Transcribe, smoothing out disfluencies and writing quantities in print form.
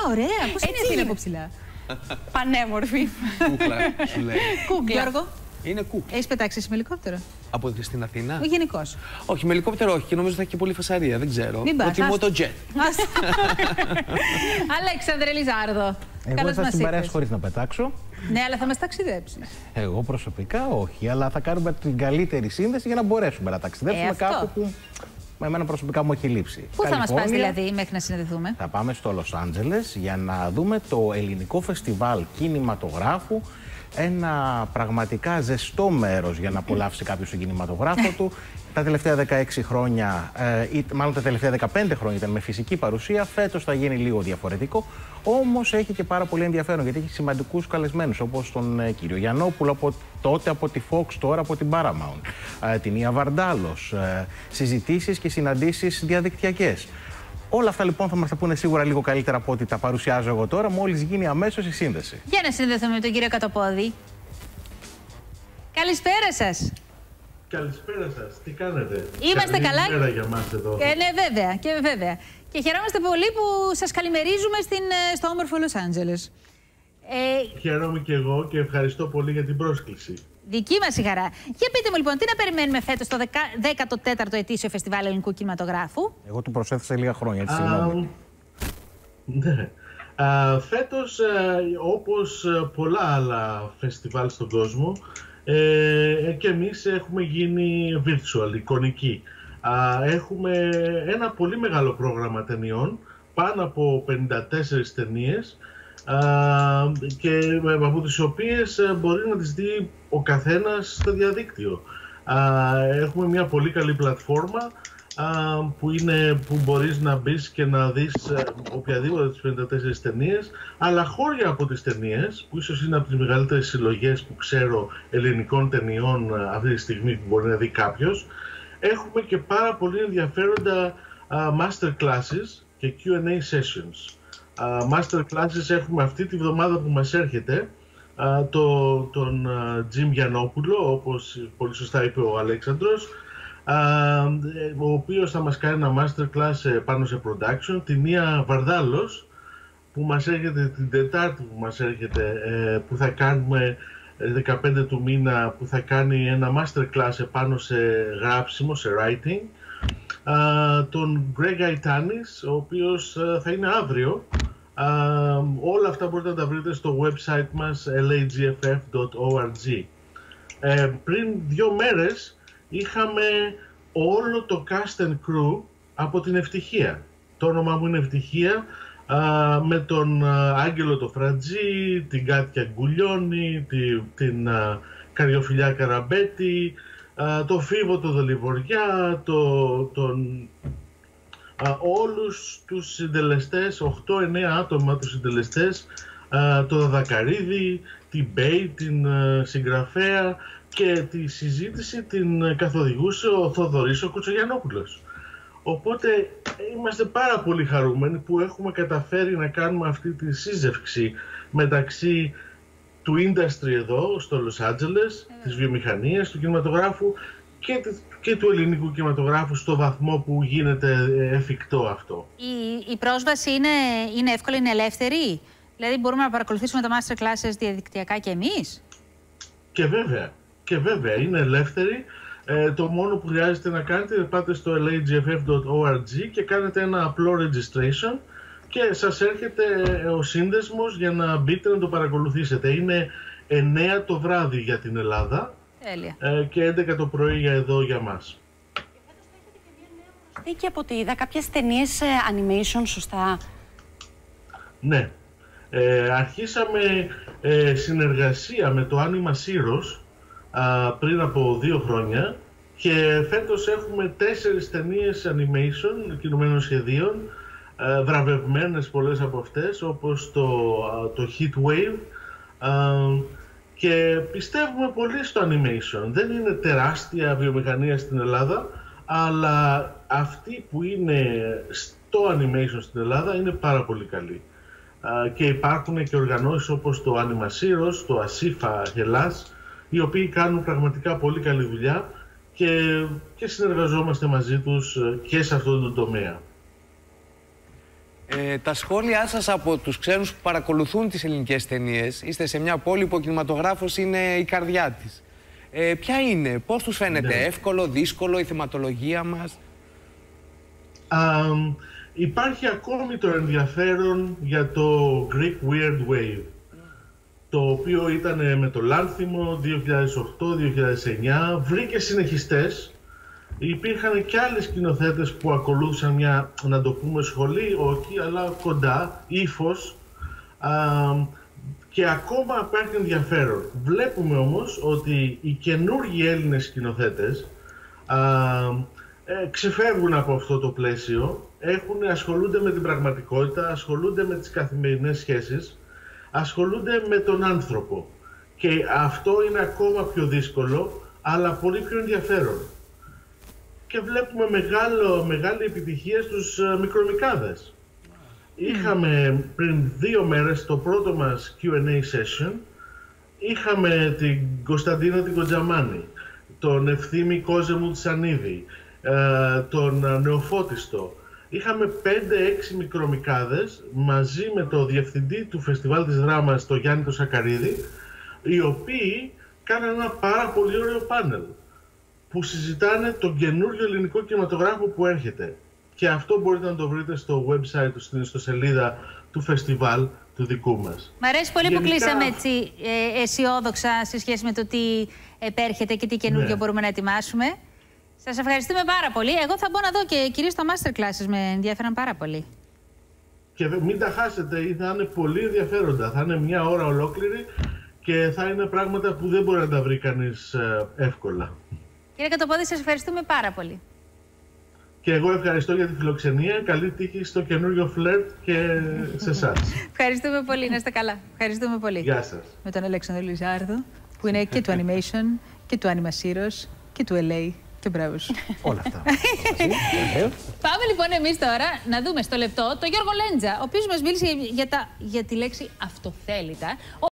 ωραία. Πώς είναι αυτή από ψηλά? Πανέμορφη. Κούκλα, σου λέει. Γιώργο, Είναι κούκλα. έχεις πετάξει εσύ με ελικόπτερο? Στην Αθήνα. Γενικώς. Όχι, με ελικόπτερο όχι και νομίζω θα έχει και πολύ φασαρία. Δεν ξέρω. Μην πας, Προτιμώ το jet. Αλέξανδρε Λιζάρδο. Εγώ ήρθα στην παρέα χωρίς να πετάξω. Ναι, αλλά θα μας ταξιδέψεις. Εγώ προσωπικά όχι, αλλά θα κάνουμε την καλύτερη σύνδεση για να μπορέσουμε να ταξιδέψουμε κάπου που με εμένα προσωπικά μου έχει λείψει. Πού θα μας πας δηλαδή μέχρι να συνδεθούμε? Θα πάμε στο Λος Άντζελες για να δούμε το ελληνικό φεστιβάλ κινηματογράφου. Ένα πραγματικά ζεστό μέρος για να απολαύσει κάποιος τον κινηματογράφο του. Τα τελευταία 16 χρόνια, μάλλον τα τελευταία 15 χρόνια ήταν με φυσική παρουσία. Φέτος θα γίνει λίγο διαφορετικό. Όμως έχει και πάρα πολύ ενδιαφέρον γιατί έχει σημαντικούς καλεσμένους όπως τον κύριο Γιαννόπουλο, τότε από τη Fox, τώρα από την Paramount, την Ία Βαρντάλος, συζητήσεις και συναντήσεις διαδικτυακές. Όλα αυτά λοιπόν θα μας τα πούνε σίγουρα λίγο καλύτερα από ό,τι τα παρουσιάζω εγώ τώρα, μόλις γίνει αμέσως η σύνδεση. Για να συνδεθούμε με τον κύριο Κατοπόδη. Καλησπέρα σας. Καλησπέρα σας. Τι κάνετε? Είμαστε καλά. Καλησπέρα για μας εδώ. Ναι, βέβαια. Και χαιρόμαστε πολύ που σας καλημερίζουμε στο όμορφο Λος Άντζελες. Χαίρομαι και εγώ και ευχαριστώ πολύ για την πρόσκληση. Δική μας η χαρά. Για πείτε μου λοιπόν, τι να περιμένουμε φέτος στο 14ο ετήσιο Φεστιβάλ Ελληνικού Κινηματογράφου? Εγώ του προσέθεσα λίγα χρόνια, έτσι συγγνώμη. Ναι. Φέτος, όπως πολλά άλλα φεστιβάλ στον κόσμο, και εμείς έχουμε γίνει virtual, εικονική. Έχουμε ένα πολύ μεγάλο πρόγραμμα ταινιών, πάνω από 54 ταινίες, και από τις οποίες μπορεί να τις δει ο καθένας στο διαδίκτυο. Έχουμε μια πολύ καλή πλατφόρμα που μπορείς να μπεις και να δεις οποιαδήποτε τις 54 ταινίες, αλλά χώρια από τις ταινίες, που ίσως είναι από τις μεγαλύτερες συλλογές που ξέρω ελληνικών ταινιών αυτή τη στιγμή που μπορεί να δει κάποιος. Έχουμε και πάρα πολύ ενδιαφέροντα master classes και Q&A sessions. Master classes έχουμε αυτή τη βδομάδα που μας έρχεται, τον Jim Γιαννόπουλο, όπως πολύ σωστά είπε ο Αλέξανδρος, ο οποίος θα μας κάνει ένα master class πάνω σε production. Την Ία Βαρδάλος που μας έρχεται την Τετάρτη που θα κάνουμε 15 του μήνα, που θα κάνει ένα master class πάνω σε γράψιμο, σε writing. Τον Greg Aitanis, ο οποίος θα είναι αύριο. Όλα αυτά μπορείτε να τα βρείτε στο website μας lagff.org. Πριν 2 μέρες είχαμε όλο το cast and crew από την Ευτυχία. Το όνομά μου είναι Ευτυχία, με τον Άγγελο το Φρατζή, την Κάτια Γκουλιώνη, την Καριοφιλιά Καραμπέτη, το Φίβο το Δολιβοριά, όλους τους συντελεστές, 8-9 άτομα τους συντελεστές, το Δαδακαρίδη, την Μπέι, την συγγραφέα, και τη συζήτηση την καθοδηγούσε ο Θοδωρής ο Κουτσογιαννόπουλος. Οπότε είμαστε πάρα πολύ χαρούμενοι που έχουμε καταφέρει να κάνουμε αυτή τη σύζευξη μεταξύ του industry εδώ στο Λος Άντζελες, της βιομηχανίας, του κινηματογράφου και του ελληνικού κινηματογράφου στο βαθμό που γίνεται εφικτό αυτό. Η πρόσβαση είναι εύκολη, είναι ελεύθερη? Δηλαδή μπορούμε να παρακολουθήσουμε τα master classes διαδικτυακά και εμείς? Και βέβαια είναι ελεύθερη. Το μόνο που χρειάζεται να κάνετε, πάτε στο lagff.org και κάνετε ένα απλό registration και σας έρχεται ο σύνδεσμος για να μπείτε να το παρακολουθήσετε. Είναι 9 το βράδυ για την Ελλάδα. Τέλεια. Και 11 το πρωί εδώ για μας. Και από ό,τι είδα, κάποιες ταινίες animation, σωστά? Ναι. Αρχίσαμε συνεργασία με το Anima Heroes πριν από 2 χρόνια και φέτος έχουμε 4 ταινίες animation κινουμένων σχεδίων, βραβευμένες πολλές από αυτές, όπως το Heat Wave, και πιστεύουμε πολύ στο animation. Δεν είναι τεράστια βιομηχανία στην Ελλάδα, αλλά αυτή που είναι στο animation στην Ελλάδα είναι πάρα πολύ καλή. Και υπάρχουν και οργανώσεις όπως το Anima Heroes, το Ασίφα Hellas, οι οποίοι κάνουν πραγματικά πολύ καλή δουλειά και συνεργαζόμαστε μαζί τους και σε αυτόν τον τομέα. Τα σχόλιά σας από τους ξένους που παρακολουθούν τις ελληνικές ταινίες, είστε σε μια πόλη που ο κινηματογράφος είναι η καρδιά της. Ποια είναι, πώς τους φαίνεται, εύκολο, δύσκολο, η θεματολογία μας? Υπάρχει ακόμη το ενδιαφέρον για το Greek Weird Wave, το οποίο ήταν με το Λάνθιμο 2008-2009, βρήκε συνεχιστές. Υπήρχαν και άλλες σκηνοθέτες που ακολούθησαν μια, να το πούμε, σχολή, όχι, αλλά κοντά, ύφος, και ακόμα υπάρχει ενδιαφέρον. Βλέπουμε όμως ότι οι καινούργιοι Έλληνες σκηνοθέτες ξεφεύγουν από αυτό το πλαίσιο, ασχολούνται με την πραγματικότητα, ασχολούνται με τις καθημερινές σχέσεις, ασχολούνται με τον άνθρωπο. Και αυτό είναι ακόμα πιο δύσκολο, αλλά πολύ πιο ενδιαφέρον. Και βλέπουμε μεγάλη επιτυχία στους μικρομικάδες. Είχαμε πριν 2 μέρες το πρώτο μας Q&A session, είχαμε την Κωνσταντίνα την Κοντζαμάνη, τον Ευθύμη Κόζεμου Τσανίδη, τον Νεοφώτιστο. Είχαμε 5-6 μικρομικάδες μαζί με το διευθυντή του Φεστιβάλ της Δράμας, τον Γιάννη τον Σακαρίδη, οι οποίοι κάνανε ένα πάρα πολύ ωραίο πάνελ που συζητάνε τον καινούριο ελληνικό κινηματογράφο που έρχεται. Και αυτό μπορείτε να το βρείτε στο website, στην ιστοσελίδα του φεστιβάλ του δικού μας. Μ' αρέσει πολύ που κλείσαμε έτσι αισιόδοξα σε σχέση με το τι επέρχεται και τι καινούργιο μπορούμε να ετοιμάσουμε. Σας ευχαριστούμε πάρα πολύ. Εγώ θα μπω να δω και κυρίως τα masterclasses, με ενδιαφέραν πάρα πολύ. Και μην τα χάσετε, θα είναι πολύ ενδιαφέροντα. Θα είναι 1 ώρα ολόκληρη και θα είναι πράγματα που δεν μπορεί να τα βρει κανείς εύκολα. Κύριε Κατοπόδη, σας ευχαριστούμε πάρα πολύ. Και εγώ ευχαριστώ για τη φιλοξενία. Καλή τύχη στο καινούριο φλερτ και σε εσάς. Ευχαριστούμε πολύ. Να είστε καλά. Ευχαριστούμε πολύ. Γεια σας. Με τον Αλέξανδρο Λιζάρδο, που είναι και του Animation και του Animasiros και του LA. Και μπράβο. Όλα αυτά. Πάμε λοιπόν εμείς τώρα να δούμε στο λεπτό τον Γιώργο Λέντζα, ο οποίος μας μίλησε για τη λέξη αυτοθέλητα.